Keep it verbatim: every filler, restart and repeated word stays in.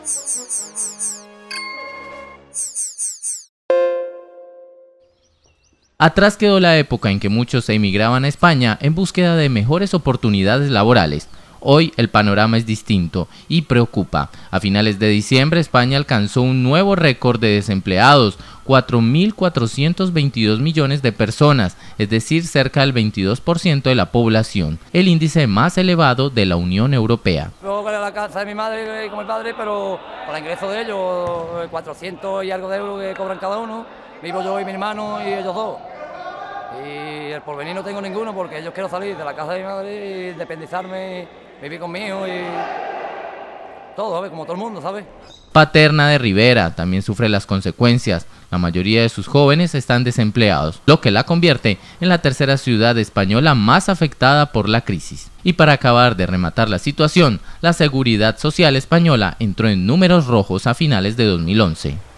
Atrás quedó la época en que muchos emigraban a España en búsqueda de mejores oportunidades laborales. Hoy el panorama es distinto y preocupa. A finales de diciembre, España alcanzó un nuevo récord de desempleados, cuatro mil cuatrocientos veintidós millones de personas, es decir, cerca del veintidós por ciento de la población, el índice más elevado de la Unión Europea. Yo voy a la casa de mi madre y con mi padre, pero para el ingreso de ellos, cuatrocientos y algo de euros que cobran cada uno, vivo yo y mi hermano y ellos dos. Y el porvenir no tengo ninguno porque yo quiero salir de la casa de mi madre y independizarme, vivir conmigo y todo, ¿sabes? Como todo el mundo, ¿sabes? Paterna de Rivera también sufre las consecuencias. La mayoría de sus jóvenes están desempleados, lo que la convierte en la tercera ciudad española más afectada por la crisis. Y para acabar de rematar la situación, la Seguridad Social española entró en números rojos a finales de dos mil once.